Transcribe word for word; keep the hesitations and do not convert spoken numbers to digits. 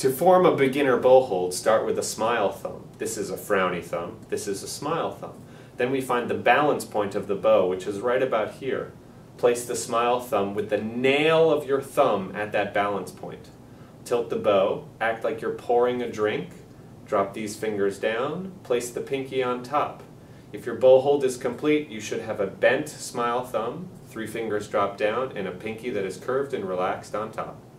To form a beginner bow hold, start with a smile thumb. This is a frowny thumb. This is a smile thumb. Then we find the balance point of the bow, which is right about here. Place the smile thumb with the nail of your thumb at that balance point. Tilt the bow, act like you're pouring a drink. Drop these fingers down, place the pinky on top. If your bow hold is complete, you should have a bent smile thumb, three fingers drop down, and a pinky that is curved and relaxed on top.